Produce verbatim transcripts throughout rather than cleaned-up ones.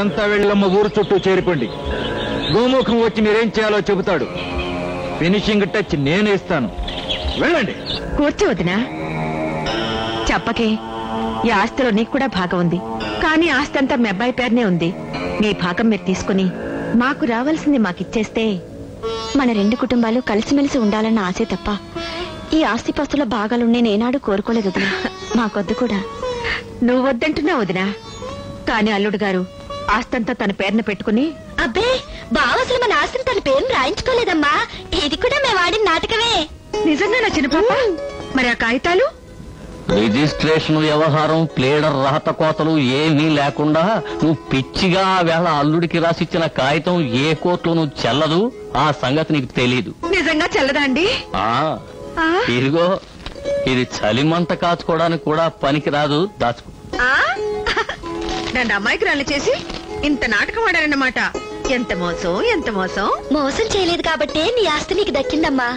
మీరంతా వెళ్ళమ్మ ఊరు చుట్టూ చేరిపోండి. గోముఖం వచ్చి మీరేం చేయాలో చెబుతాడు. ఫినిషింగ్ టచ్ నేను ఇస్తాను. వెళ్ళండి. కూర్చోవద్దునా? చెప్పకే. ఈ ఆస్తిలో నీకు కూడా భాగం ఉంది. కానీ ఆస్తి అంతా మీ అబ్బాయి పేరునే ఉంది. మీ భాగం మీరు తీసుకుని మాకు రావాల్సింది మాకిచ్చేస్తే మన రెండు కుటుంబాలు కలిసిమెలిసి ఉండాలన్న ఆశే తప్ప ఈ ఆస్తిపాస్తుల భాగాలుండి నేనాడు కోరుకోలేదు వదినా. మాకొద్దు కూడా. నువ్వు వద్దంటున్నా వదినా. కానీ అల్లుడు గారు ఆస్తంతా తన పేరున పెట్టుకుని అబ్బే బావ అసలు మన ఆస్తిని తన పేరును రాయించుకోలేదమ్మా. ఇది కూడా మేము ఆడిన నాటకమే. నిజంగా నా చిన్న పాప? మరి ఆ కాగితాలు? రిజిస్ట్రేషన్ వ్యవహారం, ప్లేడర్ రాత కోతలు ఏమీ లేకుండా నువ్వు పిచ్చిగా ఆ వేళ అల్లుడికి రాసిచ్చిన కాగితం ఏ కోర్టులోనూ చెల్లదు. ఆ సంగతి నీకు తెలీదు. నిజంగా చెల్లదా అండి? ఇదిగో ఇది చలిమంట కాచుకోవడానికి కూడా పనికిరాదు. దాచుకో. నన్ను అమాయకురాలు చేసి ఇంత నాటకం ఆడారన్నమాట. ఎంత మోసం, ఎంత మోసం. మోసం చేయలేదు కాబట్టే నీ ఆస్తి నీకు దక్కిందమ్మా.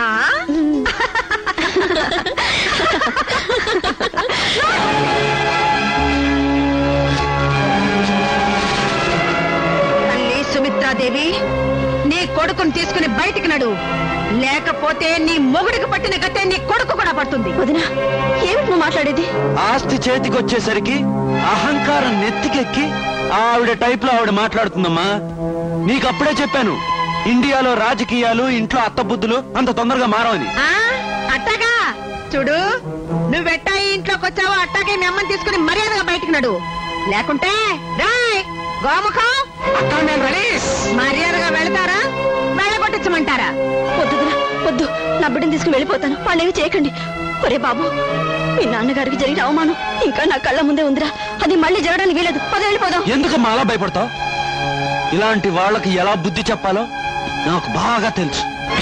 తల్లి సుమిత్రాదేవి, నీ కొడుకుని తీసుకుని బయటికి నడు. లేకపోతే నీ మొగుడికి పట్టిన గట్టే నీ కొడుకు కూడా పడుతుంది. వదినా ఏమిటి నువ్వు మాట్లాడేది? ఆస్తి చేతికి వచ్చేసరికి అహంకారం నెత్తికెక్కి ఆవిడ టైప్ లో ఆవిడ మాట్లాడుతుందమ్మా. నీకు అప్పుడే చెప్పాను, ఇండియాలో రాజకీయాలు, ఇంట్లో అత్తబుద్ధులు అంత తొందరగా మారవని. అట్టగా చూడు, నువ్వెట్టా ఈ ఇంట్లోకి వచ్చావో అట్టాగే నెమ్మని తీసుకుని మర్యాదగా బయటికి నడు. లేకుంటే రాయ్ గోముఖం మర్యాదగా వెళతారా, వెళ్ళగొట్టించమంటారా? వద్దు వద్దు, నా బిడ్డను తీసుకుని వెళ్ళిపోతాను. వాళ్ళేవి చేయకండి. ఒరే బాబు, మీ నాన్నగారికి జరిగిన అవమానం ఇంకా నా కళ్ళ ముందే ఉందిరా. అది మళ్ళీ జరగడానికి వీలేదు. పద వెళ్ళిపోదాం. ఎందుకమ్మా అలా భయపడతావు? ఇలాంటి వాళ్ళకి ఎలా బుద్ధి చెప్పాలో నాకు బాగా తెలుసు.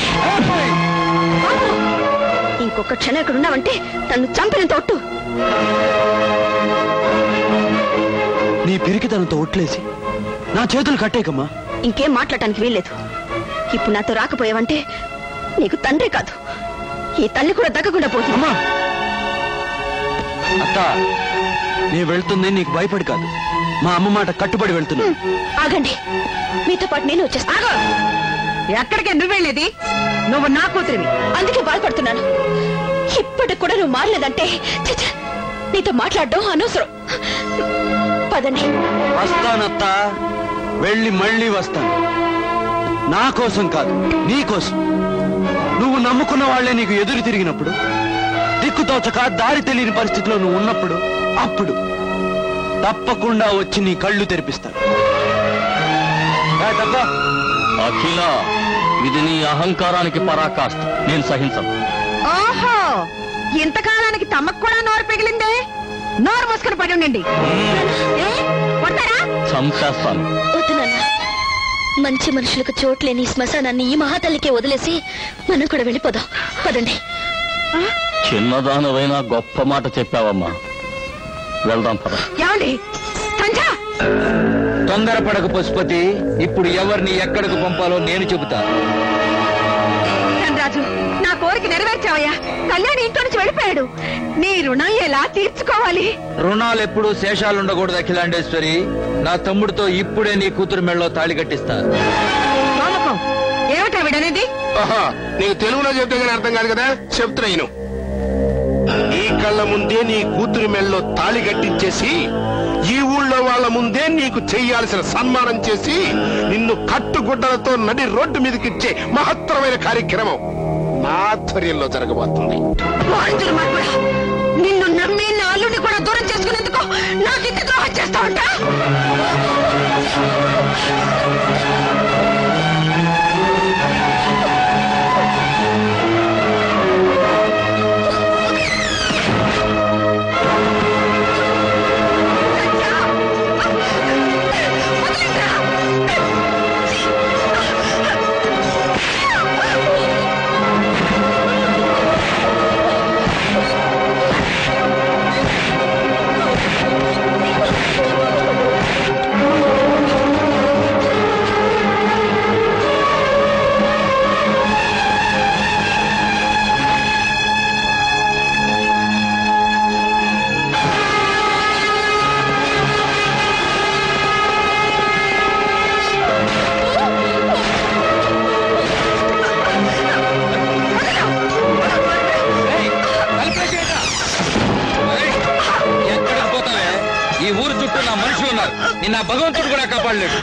ఇంకొక క్షణం ఇక్కడ ఉన్నావంటే నన్ను చంపినంత ఒట్టు. నీ పిరికితనంతో ఒట్లేసి నా చేతులు కట్టేకమ్మా. ఇంకేం మాట్లాడటానికి వీల్లేదు. ఇప్పుడు నాతో రాకపోయావంటే నీకు తండ్రి కాదు, ఈ తల్లి కూడా దక్కకుండా పోతుందమ్మా. అత్త, నేను వెళ్తుంది నీకు భయపడి కాదు, మా అమ్మ మాట కట్టుబడి వెళ్తున్నా. ఆగండి, మీతో పాటు నేను వచ్చేస్తాను. ఎక్కడికి నువ్వు వెళ్ళేది? నువ్వు నా కూతురివి, అందుకే బాధపడుతున్నాను. ఇప్పటికి కూడా నువ్వు మారలేదంటే నీతో మాట్లాడడం అనవసరం. పదండి. వస్తానత్తా, వెళ్ళి మళ్ళీ వస్తాను. నా కోసం కాదు, నీ కోసం. నువ్వు నమ్ముకున్న వాళ్లే నీకు ఎదురు తిరిగినప్పుడు, దిక్కుతోచక దారి తెలియని పరిస్థితిలో నువ్వు ఉన్నప్పుడు, అప్పుడు తప్పకుండా వచ్చి నీ కళ్ళు తెరిపిస్తాను. అఖిల, ఇది నీ అహంకారానికి పరాకాష్ట. నేను సహించను. ఓహో, ఇంతకాలానికి తమకు కూడా నోరు పెగిలిందే. నోరు మూసుకుని పడి ఉండండి. చంపేస్తాను. వద్దు నాన్న, మంచి మనుషులకు చోట్లేని శ్మశానాన్ని ఈ మహాతల్లికే వదిలేసి మనం కూడా వెళ్ళిపోదాం. పదండి. చిన్నదానవైనా గొప్ప మాట చెప్పావమ్మా. వెళ్దాం పద. తొందరపడకు పశుపతి. ఇప్పుడు ఎవరిని ఎక్కడికి పంపాలో నేను చెబుతా. రాజు, నా కోరిక నెరవేర్చావయ్యా. కళ్యాణి ఇంట్లో నుంచి వెళ్ళిపోయాడు. నీ రుణం ఎలా తీర్చుకోవాలి? రుణాలు ఎప్పుడు శేషాలుండకూడదు అఖిలాండేశ్వరి. నా తమ్ముడితో ఇప్పుడే నీ కూతురు మెళ్ళలో తాళి కట్టిస్తా. ఏమిటా విడనేది? నీకు తెలుగులో చెప్తే కానీ అర్థం కాదు కదా, చెప్తున్నా. నీ కళ్ళ ముందే నీ కూతురి మెళ్ళలో తాళి కట్టించేసి ఈ ఊళ్ళో వాళ్ళ ముందే నీకు చెయ్యాల్సిన సన్మానం చేసి నిన్ను కట్టుగుడ్డలతో నడి రోడ్డు మీదకిచ్చే మహత్తరమైన కార్యక్రమం నా ఆధ్వర్యంలో జరగబోతుంది. నిన్ను నమ్మి నా అల్లుడిని కూడా దూరం చేసుకునేందుకు నాకు ఇంత ద్రోహం చేస్తా ఉంటా? నా భగవంతుడు కూడా కాపాడలేడు.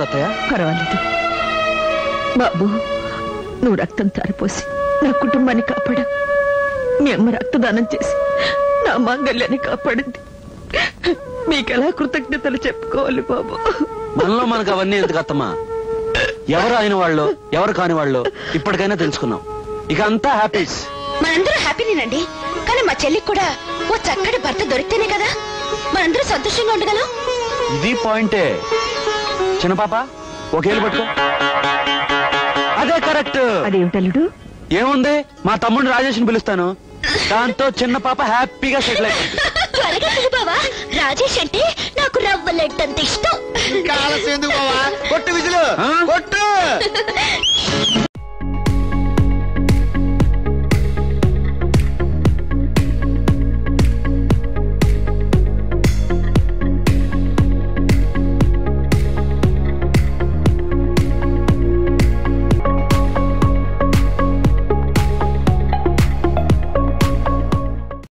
అత్తయ్య? పర్వాలేదు బాబు, నువ్వు రక్తం తారిపోసి నా కుటుంబాన్ని కాపాడా. మీ అమ్మ రక్తదానం చేసి నా మాంగళ్యాన్ని కాపాడింది. మీకెలా కృతజ్ఞతలు చెప్పుకోవాలి బాబు? మనలో మనకు అవన్నీ ఎందుకు అత్తమ్మా? ఎవరు అయిన వాళ్ళు ఎవరు కాని వాళ్ళు ఇప్పటికైనా తెలుసుకున్నాం. ఇక అంతా హ్యాపీస్. మనందరూ హ్యాపీనేనండి, కానీ మా చెల్లికి కూడా ఓ చక్కటి భర్త దొరికితేనే కదా మనందరూ సంతోషంగా ఉండగలం. ఇది పాయింటే. చిన్న పాప ఒకేళ్ళు పట్టుకో. అదే కరెక్ట్. అదేమిటల్లుడు? ఏముంది, మా తమ్ముడిని రాజేష్ని పిలుస్తాను. దాంతో చిన్న పాప హ్యాపీగా సెటిల్ అయిపోయింది. త్వరగా పిలు బావా, రాజేష్ అంటే నాకు రవ్వలెట్టంత ఇష్టం. కాలసేందుకు బావా,